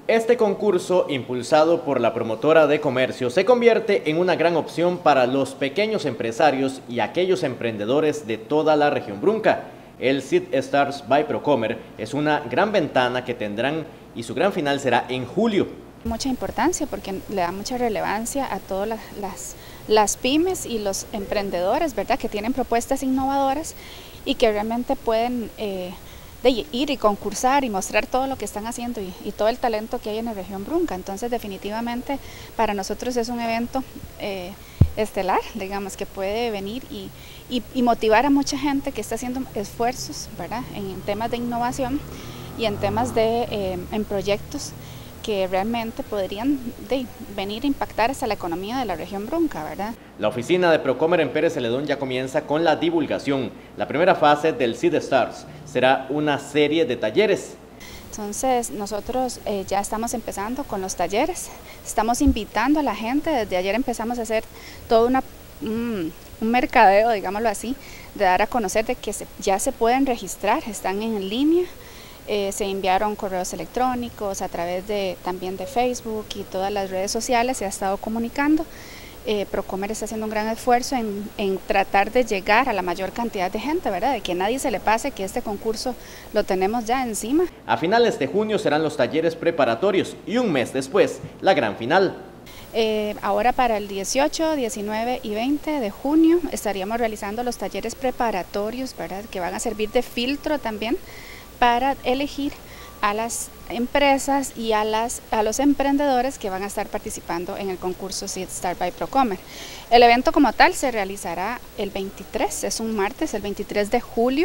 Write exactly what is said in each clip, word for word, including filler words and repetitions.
Este concurso, impulsado por la promotora de comercio, se convierte en una gran opción para los pequeños empresarios y aquellos emprendedores de toda la región Brunca. El Seed Stars by Procomer es una gran ventana que tendrán y su gran final será en julio. Mucha importancia porque le da mucha relevancia a todas las, las, las pymes y los emprendedores, ¿verdad?, que tienen propuestas innovadoras y que realmente pueden eh, de ir y concursar y mostrar todo lo que están haciendo y, y todo el talento que hay en la región Brunca. Entonces definitivamente para nosotros es un evento eh, estelar, digamos, que puede venir y, y, y motivar a mucha gente que está haciendo esfuerzos, ¿verdad?, en temas de innovación y en temas de eh, en proyectos que realmente podrían de, venir a impactar hasta la economía de la región Brunca, ¿verdad? La oficina de Procomer en Pérez Celedón ya comienza con la divulgación. La primera fase del Seed Stars será una serie de talleres. Entonces nosotros eh, ya estamos empezando con los talleres, estamos invitando a la gente, desde ayer empezamos a hacer todo una, un, un mercadeo, digámoslo así, de dar a conocer de que se, ya se pueden registrar, están en línea. Eh, se enviaron correos electrónicos a través de también de Facebook y todas las redes sociales, se ha estado comunicando. Eh, Procomer está haciendo un gran esfuerzo en, en tratar de llegar a la mayor cantidad de gente, ¿verdad?, de que nadie se le pase que este concurso lo tenemos ya encima. A finales de junio serán los talleres preparatorios y un mes después la gran final. Eh, ahora para el dieciocho, diecinueve y veinte de junio estaríamos realizando los talleres preparatorios, ¿verdad?, que van a servir de filtro también para elegir a las empresas y a, las, a los emprendedores que van a estar participando en el concurso Seed Stars by Procomer. El evento como tal se realizará el veintitrés, es un martes, el veintitrés de julio,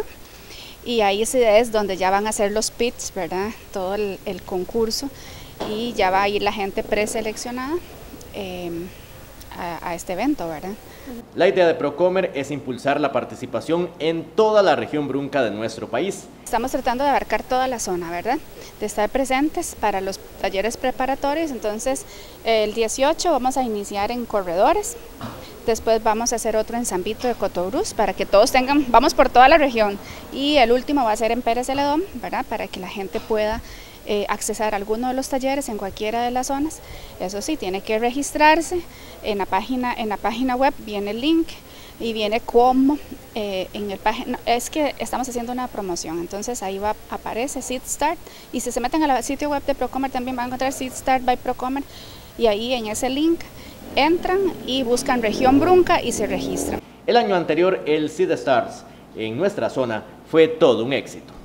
y ahí es donde ya van a hacer los pits, ¿verdad?, todo el, el concurso, y ya va a ir la gente preseleccionada eh, a, a este evento, ¿verdad? La idea de Procomer es impulsar la participación en toda la región Brunca de nuestro país. Estamos tratando de abarcar toda la zona, ¿verdad?, de estar presentes para los talleres preparatorios. Entonces el dieciocho vamos a iniciar en Corredores, después vamos a hacer otro en San Vito de Cotobruz para que todos tengan, vamos por toda la región, y el último va a ser en Pérez Celedón, ¿verdad?, para que la gente pueda Eh, accesar a alguno de los talleres en cualquiera de las zonas. Eso sí, tiene que registrarse en la página, en la página web viene el link y viene cómo eh, en el página, es que estamos haciendo una promoción, entonces ahí va, aparece Seed Start, y si se meten al sitio web de Procomer también van a encontrar Seed Start by Procomer, y ahí en ese link entran y buscan región Brunca y se registran. El año anterior el Seed Stars en nuestra zona fue todo un éxito.